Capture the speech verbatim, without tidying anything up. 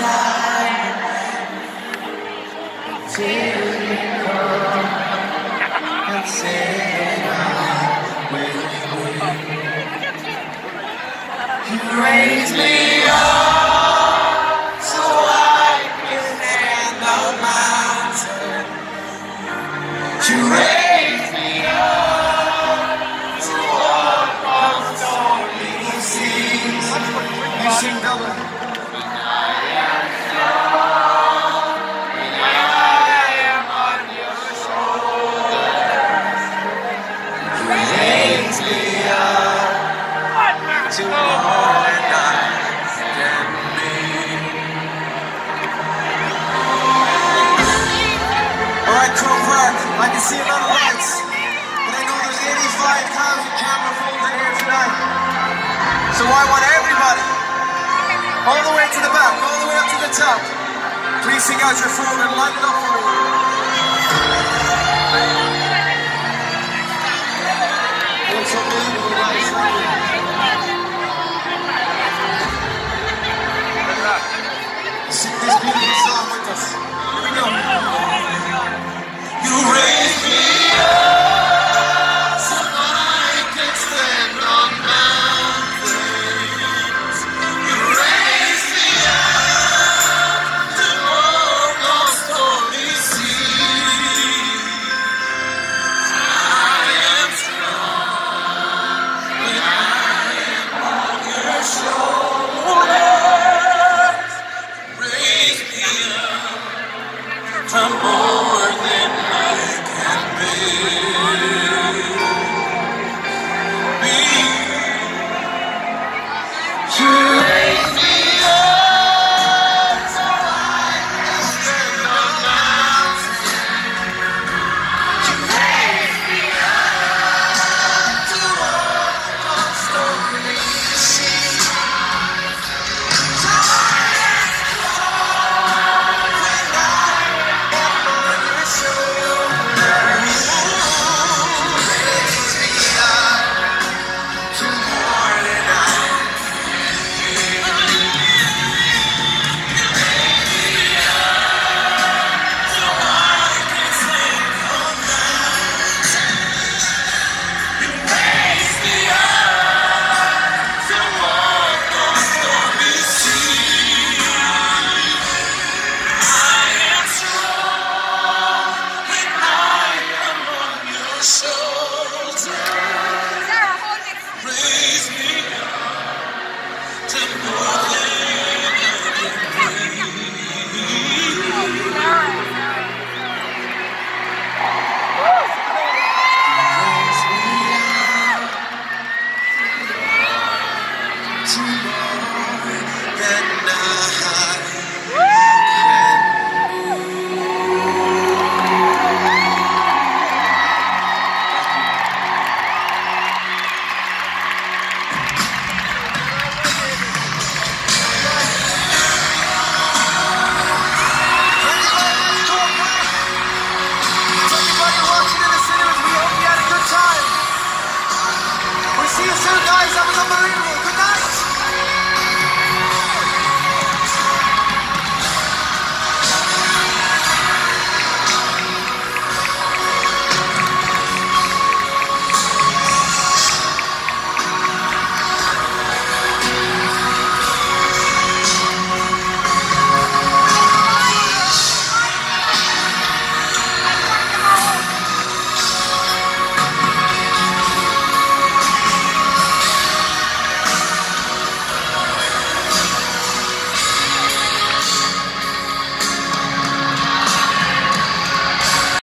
Raise me up so I can stand on mountain. You raise me up to walk on stormy seas. You sing double. When I am strong, when I am on your shoulders, you raise me up to walk. I can see a lot of lights, but I know there's eighty-five thousand camera phones in here tonight. So I want everybody, all the way to the back, all the way up to the top, please take out your phone and light it up for me. It's unbelievable, guys. Sing this beautiful song with us. Here we go. You raise me up so I can stand on mountains. You raise me up to walk on stormy seas. I am strong when I am on your shoulders. Raise me up from more than I can be.